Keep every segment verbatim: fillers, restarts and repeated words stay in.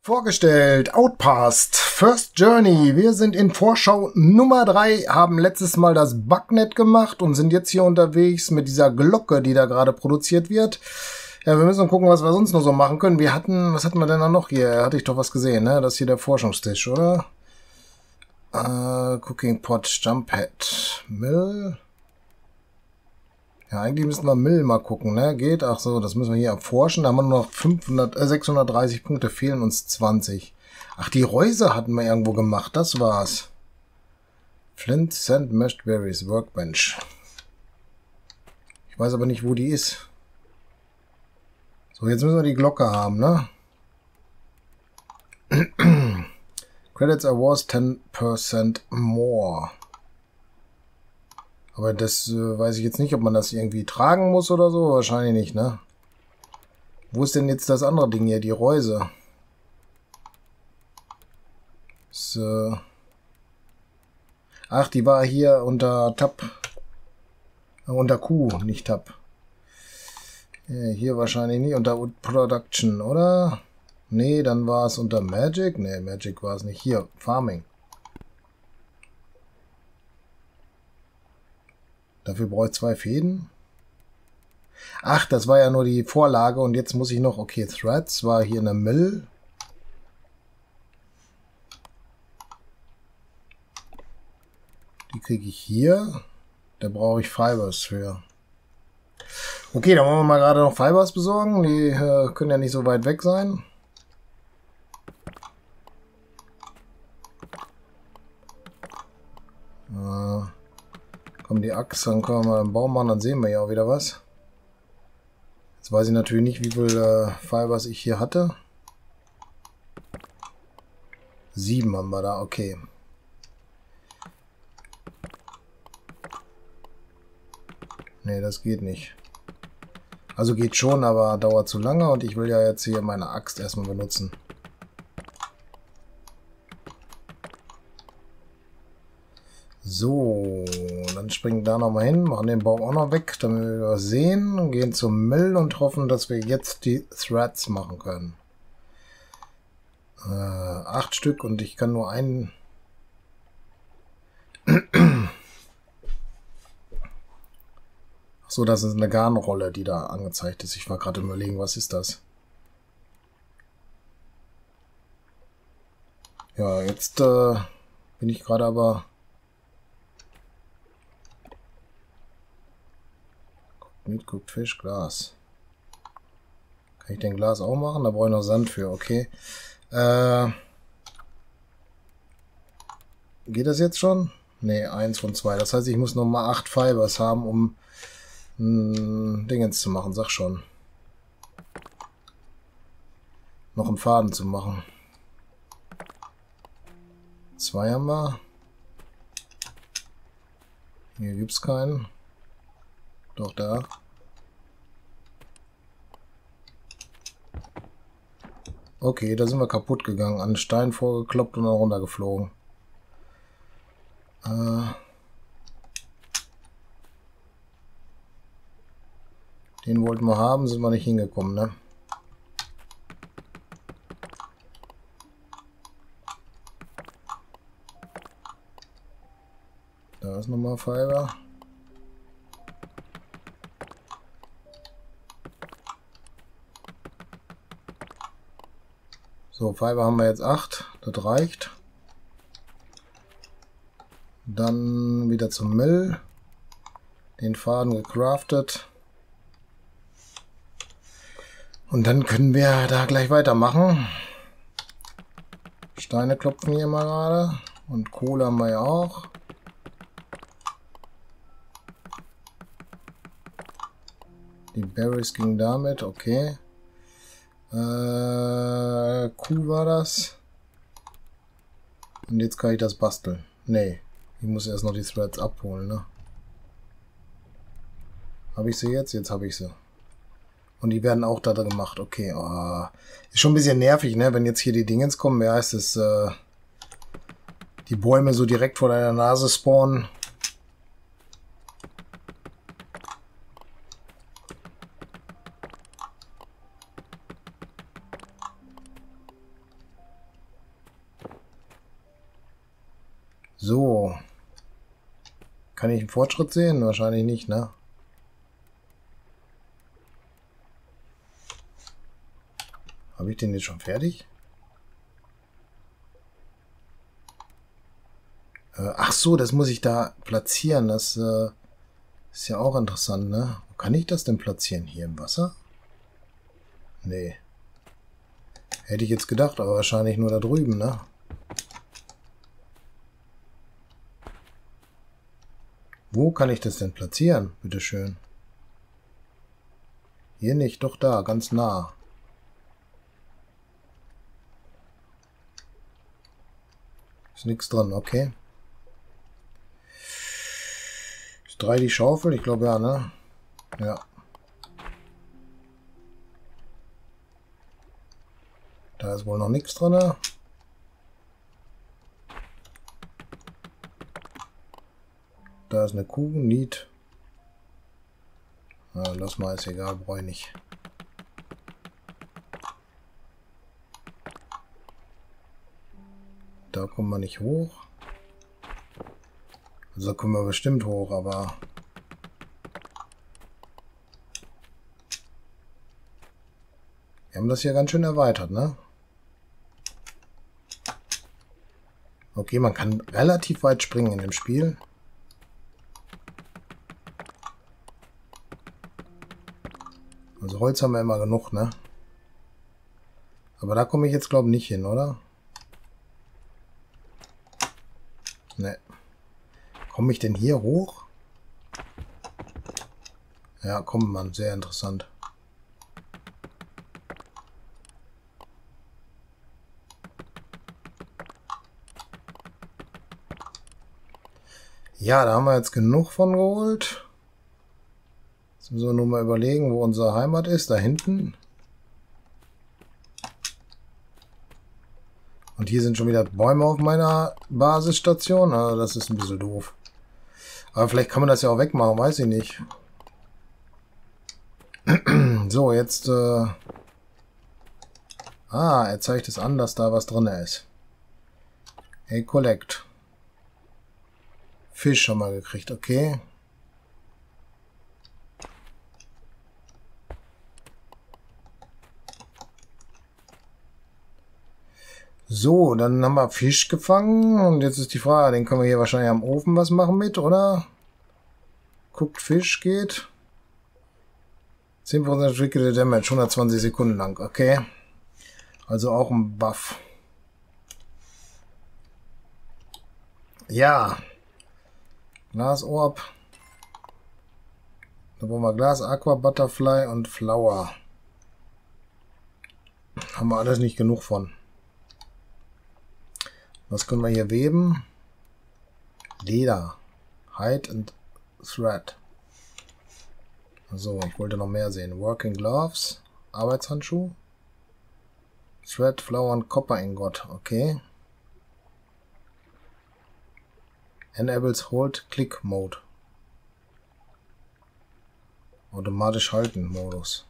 Vorgestellt, Outpast, First Journey. Wir sind in Vorschau Nummer drei, haben letztes Mal das Bugnet gemacht und sind jetzt hier unterwegs mit dieser Glocke, die da gerade produziert wird. Ja, wir müssen gucken, was wir sonst noch so machen können. Wir hatten, was hatten wir denn da noch hier? Hatte ich doch was gesehen, ne? Das ist hier der Forschungstisch, oder? Äh, Cooking Pot, Jump Pad, Mill. Ja, eigentlich müssten wir Mill mal gucken, ne? Geht? Ach so, das müssen wir hier erforschen. Da haben wir nur noch fünfhundert, äh, sechshundertdreißig Punkte, fehlen uns zwanzig. Ach, die Reuse hatten wir irgendwo gemacht, das war's. Flint, Sand, Mashed Berries, Workbench. Ich weiß aber nicht, wo die ist. So, jetzt müssen wir die Glocke haben, ne? Credits are worth ten percent more. Aber das äh, weiß ich jetzt nicht, ob man das irgendwie tragen muss oder so. Wahrscheinlich nicht, ne? Wo ist denn jetzt das andere Ding hier? Die Reuse. Das, äh Ach, die war hier unter Tab. Äh, unter Q, nicht Tab. Ja, hier wahrscheinlich nicht. Unter Production, oder? Nee, dann war es unter Magic. Nee, Magic war es nicht. Hier, Farming. Dafür brauche ich zwei Fäden. Ach, das war ja nur die Vorlage und jetzt muss ich noch... Okay, Threads war hier in der Mill. Die kriege ich hier. Da brauche ich Fibers für. Okay, dann wollen wir mal gerade noch Fibers besorgen. Die äh, können ja nicht so weit weg sein. Äh... Kommen die Axt, dann können wir mal einen Baum machen, dann sehen wir ja auch wieder was. Jetzt weiß ich natürlich nicht, wie viel äh, Fibers ich hier hatte. Sieben haben wir da, okay. Nee, das geht nicht. Also geht schon, aber dauert zu lange und ich will ja jetzt hier meine Axt erstmal benutzen. So, dann springen da nochmal hin, machen den Baum auch noch weg, damit wir was sehen, gehen zum Mill und hoffen, dass wir jetzt die Threads machen können. Äh, acht Stück und ich kann nur einen... Achso, das ist eine Garnrolle, die da angezeigt ist. Ich war gerade überlegen, was ist das? Ja, jetzt äh, bin ich gerade aber... Meat, Cooked Fish, Glas. Kann ich den Glas auch machen? Da brauche ich noch Sand für, okay. Äh, geht das jetzt schon? Ne, eins von zwei. Das heißt, ich muss noch mal acht Fibers haben, um ein Dingens zu machen, sag schon. Noch einen Faden zu machen. Zwei haben wir. Hier gibt es keinen. Doch, da. Okay, da sind wir kaputt gegangen. An den Stein vorgekloppt und dann runtergeflogen. Äh Den wollten wir haben, sind wir nicht hingekommen, ne? Da ist nochmal Fiber. So, Fiber haben wir jetzt acht. Das reicht. Dann wieder zum Mill. Den Faden gecraftet. Und dann können wir da gleich weitermachen. Steine klopfen hier mal gerade. Und Kohle haben wir ja auch. Die Berries gingen damit, okay. Äh, Kuh war das. Und jetzt kann ich das basteln. Nee, ich muss erst noch die Threads abholen, ne? Habe ich sie jetzt? Jetzt habe ich sie. Und die werden auch da gemacht. Okay, oh. Ist schon ein bisschen nervig, ne? Wenn jetzt hier die Dingens kommen, wie heißt es, äh, die Bäume so direkt vor deiner Nase spawnen. So. Kann ich einen Fortschritt sehen? Wahrscheinlich nicht, ne? Habe ich den jetzt schon fertig? Äh, ach so, das muss ich da platzieren. Das äh, ist ja auch interessant, ne? Wo kann ich das denn platzieren? Hier im Wasser? Nee. Hätte ich jetzt gedacht, aber wahrscheinlich nur da drüben, ne? Wo kann ich das denn platzieren? Bitteschön. Hier nicht, doch da, ganz nah. Ist nichts drin, okay. Ist drei die Schaufel? Ich glaube ja, ne? Ja. Da ist wohl noch nichts drin. Da ist eine Kuh, Niet. Na, lass mal, ist egal, brauche ich nicht. Da kommen wir nicht hoch. Also da kommen wir bestimmt hoch, aber... Wir haben das hier ganz schön erweitert, ne? Okay, man kann relativ weit springen in dem Spiel. Also Holz haben wir immer genug, ne? Aber da komme ich jetzt, glaube ich, nicht hin, oder? Ne. Komme ich denn hier hoch? Ja, kommt man. Sehr interessant. Ja, da haben wir jetzt genug von geholt. Jetzt müssen wir nur mal überlegen, wo unsere Heimat ist. Da hinten. Und hier sind schon wieder Bäume auf meiner Basisstation. Also das ist ein bisschen doof. Aber vielleicht kann man das ja auch wegmachen, weiß ich nicht. So, jetzt... Äh ah, er zeigt es an, dass da was drin ist. Hey, Collect. Fisch schon mal gekriegt, okay. So, dann haben wir Fisch gefangen und jetzt ist die Frage, den können wir hier wahrscheinlich am Ofen was machen mit, oder? Guckt, Fisch geht. zehn Prozent Trickle Damage, hundertzwanzig Sekunden lang, okay. Also auch ein Buff. Ja. Glasorb. Da brauchen wir Glas, Aqua, Butterfly und Flower. Haben wir alles nicht genug von. Was können wir hier weben? Leder. Hide and Thread. So, ich wollte noch mehr sehen. Working Gloves. Arbeitshandschuh. Thread, Flower und Copper Ingot. Okay. Enables Hold Click Mode. Automatisch halten Modus.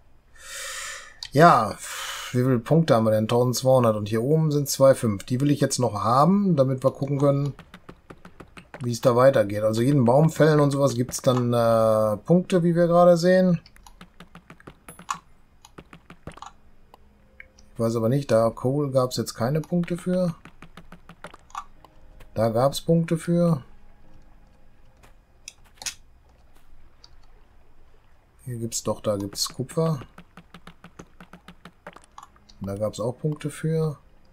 Ja, wie viele Punkte haben wir denn? eintausendzweihundert und hier oben sind zwei Komma fünf. Die will ich jetzt noch haben, damit wir gucken können, wie es da weitergeht. Also jeden Baum fällen und sowas gibt es dann äh, Punkte, wie wir gerade sehen. Ich weiß aber nicht, da Coal gab es jetzt keine Punkte für. Da gab es Punkte für. Hier gibt es doch, da gibt es Kupfer. Da gab es auch Punkte für.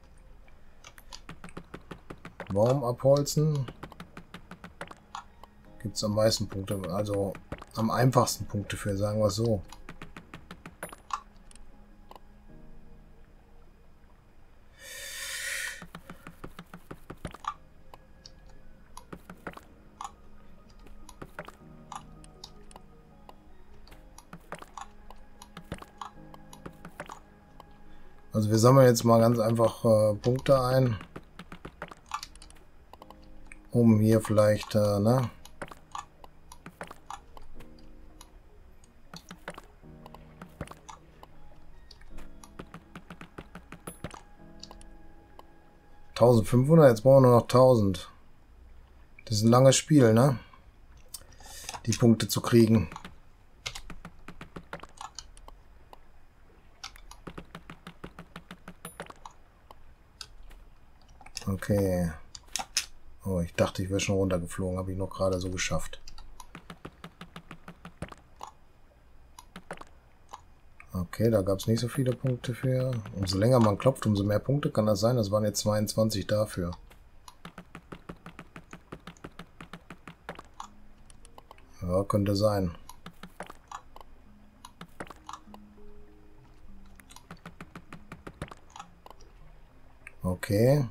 Baum abholzen. Gibt es am meisten Punkte, also am einfachsten Punkte für, sagen wir es so. Also wir sammeln jetzt mal ganz einfach äh, Punkte ein, um hier vielleicht, äh, ne? eintausendfünfhundert, jetzt brauchen wir nur noch tausend. Das ist ein langes Spiel, ne? Die Punkte zu kriegen. Okay. Oh, ich dachte, ich wäre schon runtergeflogen. Habe ich noch gerade so geschafft. Okay, da gab es nicht so viele Punkte für. Umso länger man klopft, umso mehr Punkte kann das sein. Das waren jetzt zweiundzwanzig dafür. Ja, könnte sein. Okay.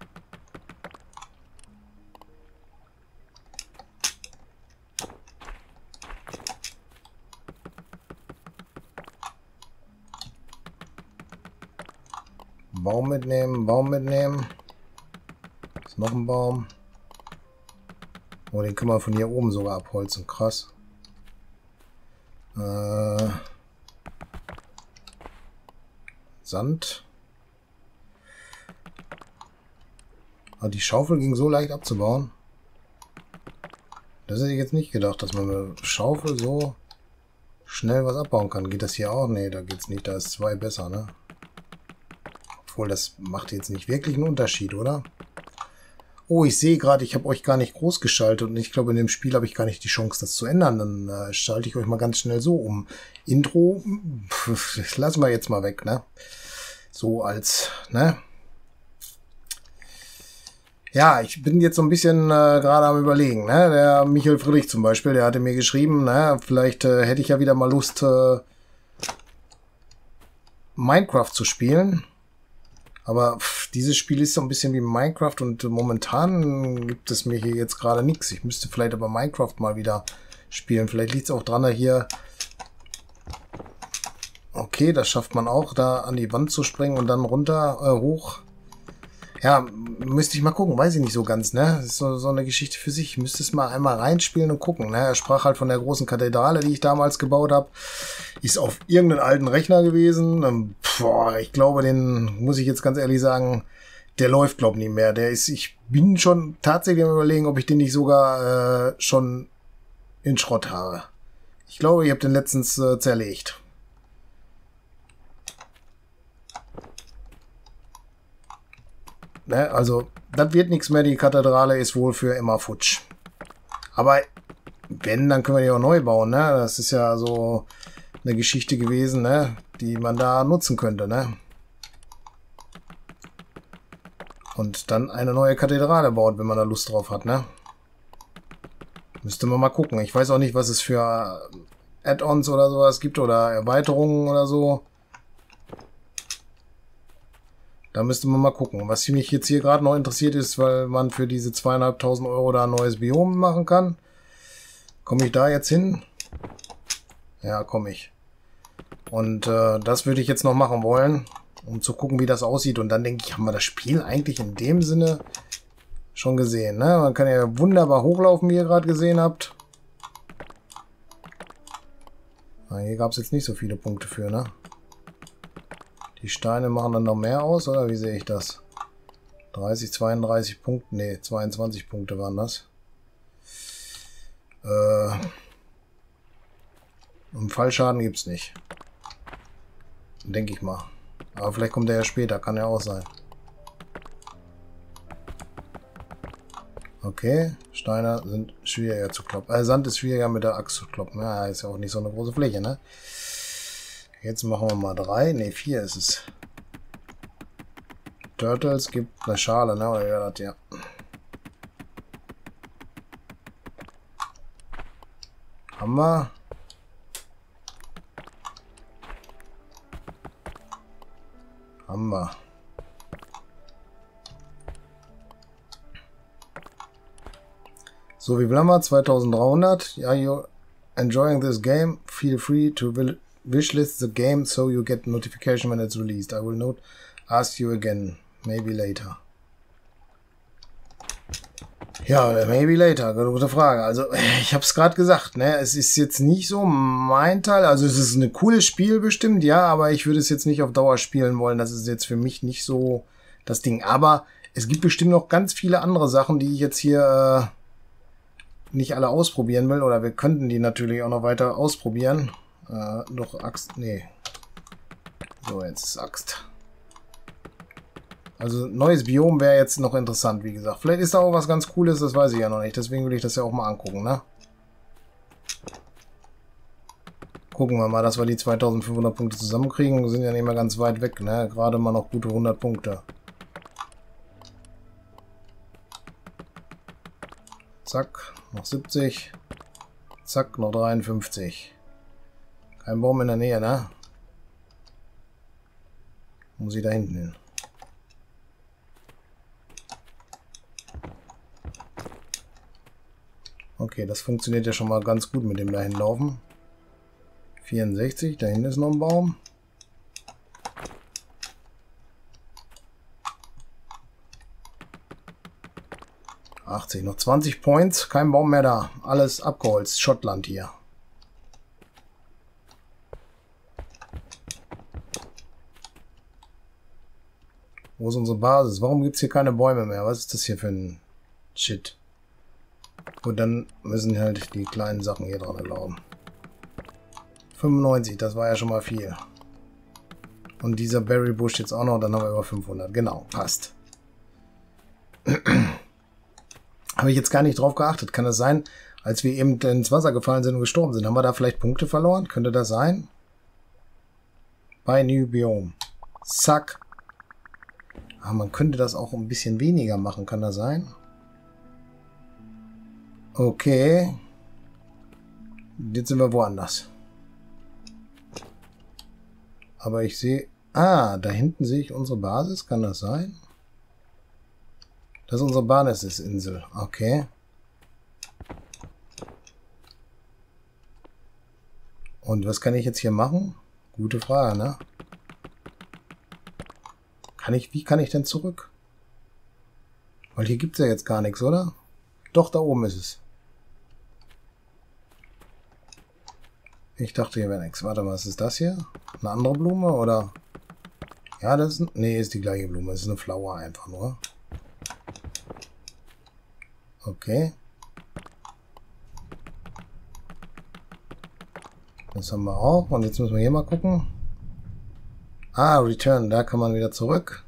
Baum mitnehmen, Baum mitnehmen. Ist noch ein Baum. Oh, den können wir von hier oben sogar abholzen. Krass. Äh, Sand. Ah, die Schaufel ging so leicht abzubauen. Das hätte ich jetzt nicht gedacht, dass man mit einer Schaufel so schnell was abbauen kann. Geht das hier auch? Nee, da geht's nicht. Da ist zwei besser, ne? Obwohl, das macht jetzt nicht wirklich einen Unterschied, oder? Oh, ich sehe gerade, ich habe euch gar nicht groß geschaltet und ich glaube, in dem Spiel habe ich gar nicht die Chance, das zu ändern. Dann äh, schalte ich euch mal ganz schnell so um. Intro, pff, lassen wir jetzt mal weg, ne? So als, ne? Ja, ich bin jetzt so ein bisschen äh, gerade am Überlegen, ne? Der Michael Friedrich zum Beispiel, der hatte mir geschrieben, ne? Vielleicht äh, hätte ich ja wieder mal Lust, äh, Minecraft zu spielen. Aber pff, dieses Spiel ist so ein bisschen wie Minecraft und äh, momentan gibt es mir hier jetzt gerade nichts. Ich müsste vielleicht aber Minecraft mal wieder spielen. Vielleicht liegt es auch dran, da hier... Okay, das schafft man auch, da an die Wand zu springen und dann runter, äh, hoch. Ja, müsste ich mal gucken, weiß ich nicht so ganz, ne? Das ist so, so eine Geschichte für sich. Ich müsste es mal einmal reinspielen und gucken, ne? Er sprach halt von der großen Kathedrale, die ich damals gebaut habe. Ist auf irgendeinem alten Rechner gewesen. Ähm, boah, ich glaube, den muss ich jetzt ganz ehrlich sagen, der läuft, glaube ich, nicht mehr. Der ist, ich bin schon tatsächlich am Überlegen, ob ich den nicht sogar äh, schon in Schrott habe. Ich glaube, ich habe den letztens äh, zerlegt. Ne, also, das wird nichts mehr. Die Kathedrale ist wohl für immer futsch. Aber wenn, dann können wir die auch neu bauen, ne? Das ist ja so eine Geschichte gewesen, ne? Die man da nutzen könnte, ne? Und dann eine neue Kathedrale baut, wenn man da Lust drauf hat, ne? Müsste man mal gucken. Ich weiß auch nicht, was es für Add-ons oder sowas gibt oder Erweiterungen oder so. Da müsste man mal gucken. Was mich jetzt hier gerade noch interessiert ist, weil man für diese zweieinhalbtausend Euro da ein neues Biom machen kann. Komme ich da jetzt hin? Ja, komme ich. Und äh, das würde ich jetzt noch machen wollen, um zu gucken, wie das aussieht. Und dann denke ich, haben wir das Spiel eigentlich in dem Sinne schon gesehen, ne? Man kann ja wunderbar hochlaufen, wie ihr gerade gesehen habt. Na, hier gab es jetzt nicht so viele Punkte für, ne? Die Steine machen dann noch mehr aus, oder wie sehe ich das? dreißig, zweiunddreißig Punkte, ne, zweiundzwanzig Punkte waren das. Äh, und Fallschaden gibt es nicht. Denke ich mal. Aber vielleicht kommt der ja später, kann ja auch sein. Okay, Steine sind schwieriger zu kloppen. Äh, Sand ist schwieriger mit der Axt zu kloppen. Ja, ist ja auch nicht so eine große Fläche, ne? Jetzt machen wir mal drei. Ne, vier ist es. Turtles gibt eine Schale, ne? Oder ja, das, ja. Haben wir. Haben wir. So, wie viel haben wir? zweitausenddreihundert. Are you enjoying this game? Feel free to wishlist the game so you get notification when it's released. I will not ask you again. Maybe later. Ja, maybe later. Gute Frage. Also, ich habe es gerade gesagt, ne? Es ist jetzt nicht so mein Teil. Also, es ist ein cooles Spiel bestimmt, ja, aber ich würde es jetzt nicht auf Dauer spielen wollen. Das ist jetzt für mich nicht so das Ding. Aber es gibt bestimmt noch ganz viele andere Sachen, die ich jetzt hier nicht alle ausprobieren will, oder wir könnten die natürlich auch noch weiter ausprobieren. Äh, doch Axt, nee. So, jetzt ist Axt. Also neues Biom wäre jetzt noch interessant, wie gesagt. Vielleicht ist da auch was ganz Cooles, das weiß ich ja noch nicht. Deswegen will ich das ja auch mal angucken, ne? Gucken wir mal, dass wir die zweitausendfünfhundert Punkte zusammenkriegen. Wir sind ja nicht mehr ganz weit weg, ne? Gerade mal noch gute hundert Punkte. Zack, noch siebzig. Zack, noch dreiundfünfzig. Kein Baum in der Nähe, ne? Muss ich da hinten hin. Okay, das funktioniert ja schon mal ganz gut mit dem dahin laufen. vierundsechzig, da hinten ist noch ein Baum. achtzig, noch zwanzig Points, kein Baum mehr da. Alles abgeholzt, Schottland hier. Wo ist unsere Basis? Warum gibt es hier keine Bäume mehr? Was ist das hier für ein Shit? Gut, dann müssen halt die kleinen Sachen hier dran erlauben. fünfundneunzig, das war ja schon mal viel. Und dieser Berry Bush jetzt auch noch, dann haben wir über fünfhundert. Genau, passt. Habe ich jetzt gar nicht drauf geachtet. Kann das sein, als wir eben ins Wasser gefallen sind und gestorben sind, haben wir da vielleicht Punkte verloren? Könnte das sein? Bei New Biome. Zack. Aber man könnte das auch ein bisschen weniger machen. Kann das sein? Okay. Jetzt sind wir woanders. Aber ich sehe... Ah, da hinten sehe ich unsere Basis. Kann das sein? Das ist unsere Basisinsel. Okay. Und was kann ich jetzt hier machen? Gute Frage, ne? Kann ich, wie kann ich denn zurück? Weil hier gibt es ja jetzt gar nichts, oder? Doch, da oben ist es. Ich dachte, hier wäre nichts. Warte mal, was ist das hier? Eine andere Blume, oder? Ja, das ist... Nee, ist die gleiche Blume. Das ist eine Flower einfach nur. Okay. Das haben wir auch. Und jetzt müssen wir hier mal gucken. Ah, Return. Da kann man wieder zurück.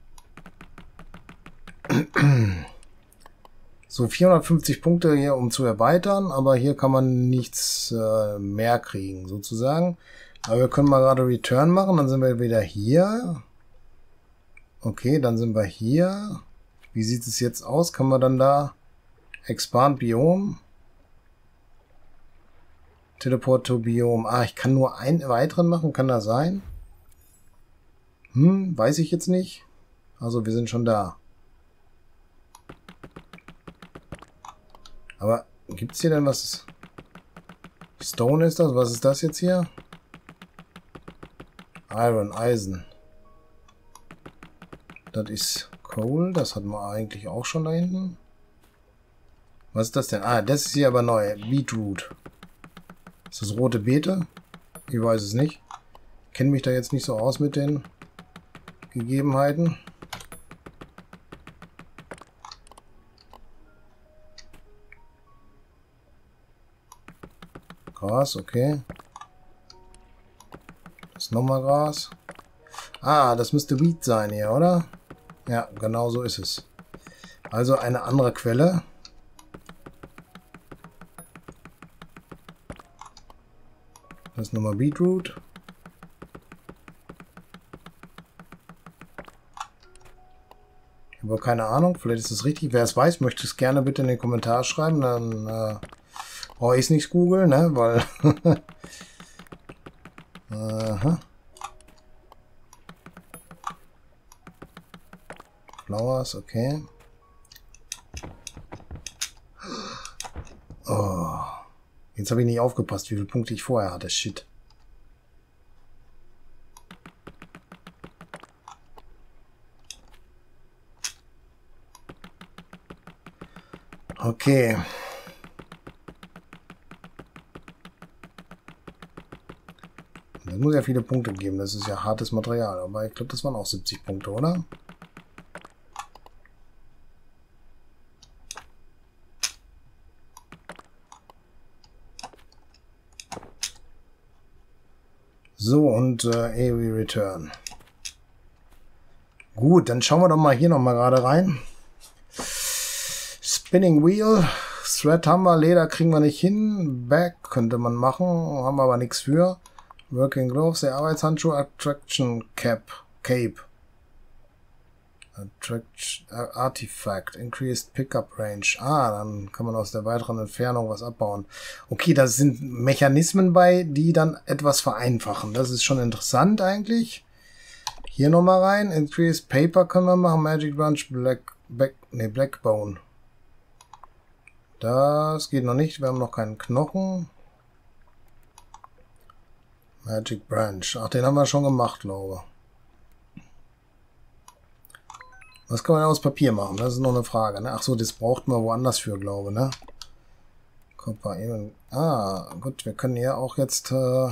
So, vierhundertfünfzig Punkte hier, um zu erweitern. Aber hier kann man nichts äh, mehr kriegen, sozusagen. Aber wir können mal gerade Return machen. Dann sind wir wieder hier. Okay, dann sind wir hier. Wie sieht es jetzt aus? Kann man dann da... Expand Biom. Teleport to Biom. Ah, ich kann nur einen weiteren machen. Kann das sein? Hm, weiß ich jetzt nicht. Also, wir sind schon da. Aber, gibt es hier denn was? Stone ist das? Was ist das jetzt hier? Iron, Eisen. Das ist Coal. Das hatten wir eigentlich auch schon da hinten. Was ist das denn? Ah, das ist hier aber neu. Beetroot. Ist das rote Beete? Ich weiß es nicht. Kenne mich da jetzt nicht so aus mit den Gegebenheiten. Gras, okay. Das ist nochmal Gras. Ah, das müsste Wheat sein hier, oder? Ja, genau so ist es. Also eine andere Quelle. Das ist nochmal Beetroot. Ich habe keine Ahnung, vielleicht ist es richtig. Wer es weiß, möchte es gerne bitte in den Kommentar schreiben. Dann äh, brauche ich es nicht googeln, ne? Weil. Aha. Flowers, okay. Oh. Jetzt habe ich nicht aufgepasst, wie viele Punkte ich vorher hatte. Shit. Okay. Das muss ja viele Punkte geben. Das ist ja hartes Material. Aber ich glaube, das waren auch siebzig Punkte, oder? So, und äh, A W Return. Gut, dann schauen wir doch mal hier noch mal gerade rein. Spinning Wheel. Thread haben wir, Leder kriegen wir nicht hin. Back könnte man machen, haben wir aber nichts für. Working Gloves, der Arbeitshandschuh, Attraction Cap, Cape. Attraction, Artifact, Increased Pickup Range. Ah, dann kann man aus der weiteren Entfernung was abbauen. Okay, da sind Mechanismen bei, die dann etwas vereinfachen. Das ist schon interessant eigentlich. Hier nochmal rein. Increased Paper können wir machen. Magic Branch, Black, Back, nee, Blackbone. Das geht noch nicht. Wir haben noch keinen Knochen. Magic Branch. Ach, den haben wir schon gemacht, glaube ich. Was kann man aus Papier machen? Das ist noch eine Frage. Ne? Ach so, das braucht man woanders für, glaube ich. Ne? Copper. Ah, gut. Wir können ja auch jetzt äh,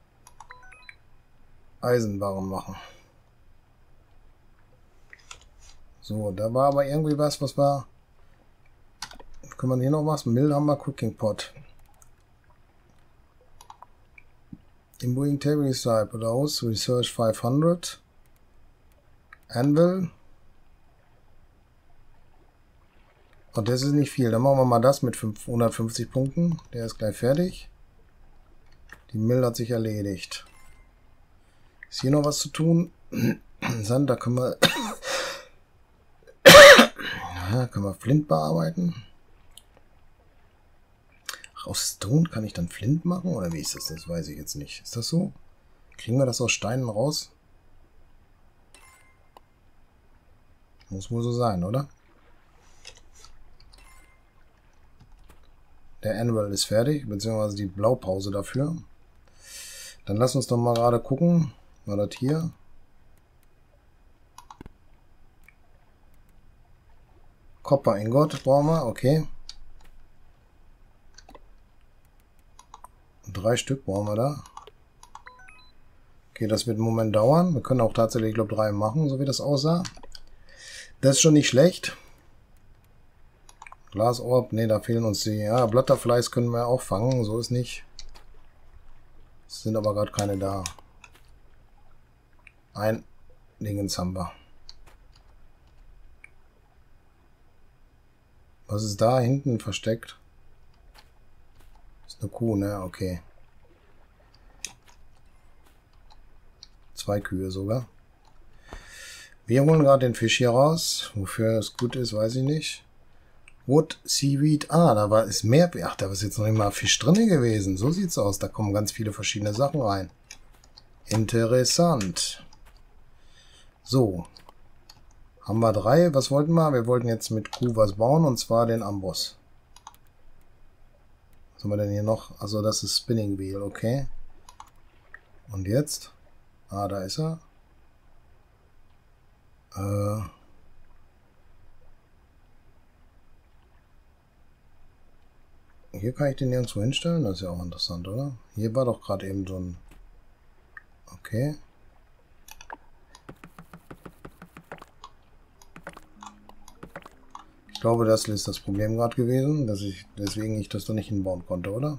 Eisenbarren machen. So, da war aber irgendwie was, was war... Können wir hier noch was? Mill haben wir, Cooking Pot. Imbuing Table Recipe oder aus. Research fünfhundert. Anvil. Und das ist nicht viel. Dann machen wir mal das mit hundertfünfzig Punkten. Der ist gleich fertig. Die Mill hat sich erledigt. Ist hier noch was zu tun? Sand, da können wir... ja, können wir Flint bearbeiten. Ach, aus Stone kann ich dann Flint machen? Oder wie ist das? Das weiß ich jetzt nicht. Ist das so? Kriegen wir das aus Steinen raus? Muss wohl so sein, oder? Der Anvil ist fertig, beziehungsweise die Blaupause dafür. Dann lass uns doch mal gerade gucken. War das hier? Copper Ingot brauchen wir, okay. Drei Stück brauchen wir da. Okay, das wird einen Moment dauern. Wir können auch tatsächlich, ich glaube, drei machen, so wie das aussah. Das ist schon nicht schlecht. Glasorb, ne, da fehlen uns die. Ja, Butterflies können wir auch fangen, so ist nicht. Es sind aber gerade keine da. Ein Dingens haben wir. Was ist da hinten versteckt? Ist eine Kuh, ne? Okay. Zwei Kühe sogar. Wir holen gerade den Fisch hier raus. Wofür es gut ist, weiß ich nicht. Wood, Seaweed. Ah, da war ist mehr. Ach, da ist jetzt noch nicht mal Fisch drin gewesen. So sieht's aus. Da kommen ganz viele verschiedene Sachen rein. Interessant. So. Haben wir drei. Was wollten wir? Wir wollten jetzt mit Kuh was bauen. Und zwar den Amboss. Was haben wir denn hier noch? Also das ist Spinning Wheel. Okay. Und jetzt? Ah, da ist er. Äh... Hier kann ich den nirgendwo hinstellen. Das ist ja auch interessant, oder? Hier war doch gerade eben so ein... Okay. Ich glaube, das ist das Problem gerade gewesen, dass ich deswegen ich das da nicht hinbauen konnte, oder?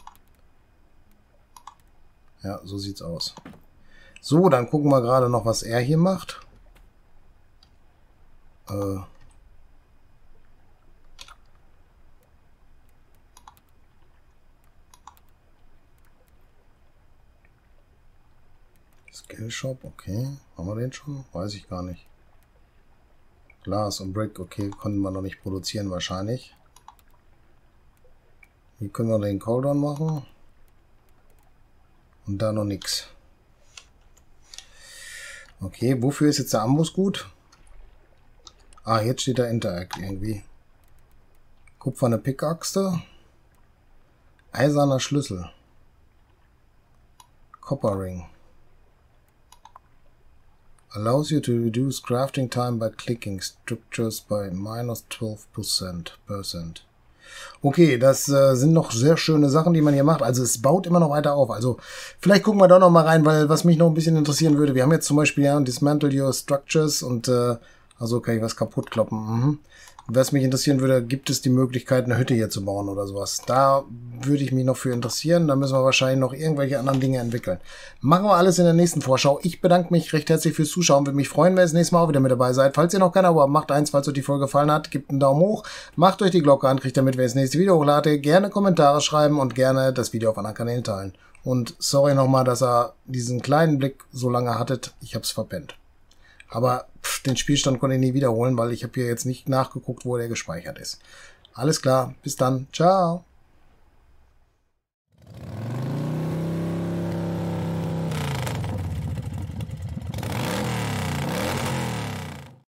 Ja, so sieht's aus. So, dann gucken wir gerade noch, was er hier macht. Äh... Skill Shop, okay. Haben wir den schon? Weiß ich gar nicht. Glas und Brick, okay, konnten wir noch nicht produzieren wahrscheinlich. Hier können wir den Cauldron machen. Und da noch nichts. Okay, wofür ist jetzt der Amboss gut? Ah, jetzt steht da Interact irgendwie. Kupferne Pickaxe. Eiserner Schlüssel. Copper Ring. Allows you to reduce crafting time by clicking structures by minus twelve percent. Okay, das äh, sind noch sehr schöne Sachen, die man hier macht. Also es baut immer noch weiter auf. Also vielleicht gucken wir da noch mal rein, weil was mich noch ein bisschen interessieren würde, wir haben jetzt zum Beispiel ja Dismantle Your Structures und äh, Also kann ich was kaputt kloppen. Mhm. Was mich interessieren würde, gibt es die Möglichkeit, eine Hütte hier zu bauen oder sowas? Da würde ich mich noch für interessieren. Da müssen wir wahrscheinlich noch irgendwelche anderen Dinge entwickeln. Machen wir alles in der nächsten Vorschau. Ich bedanke mich recht herzlich fürs Zuschauen. Würde mich freuen, wenn ihr das nächste Mal auch wieder mit dabei seid. Falls ihr noch kein Abo habt, macht eins. Falls euch die Folge gefallen hat, gebt einen Daumen hoch. Macht euch die Glocke an, kriegt damit, wenn ich das nächste Video hochlade. Gerne Kommentare schreiben und gerne das Video auf anderen Kanälen teilen. Und sorry nochmal, dass ihr diesen kleinen Blick so lange hattet. Ich hab's verpennt. Aber pff, den Spielstand konnte ich nie wiederholen, weil ich habe hier jetzt nicht nachgeguckt, wo der gespeichert ist. Alles klar, bis dann. Ciao.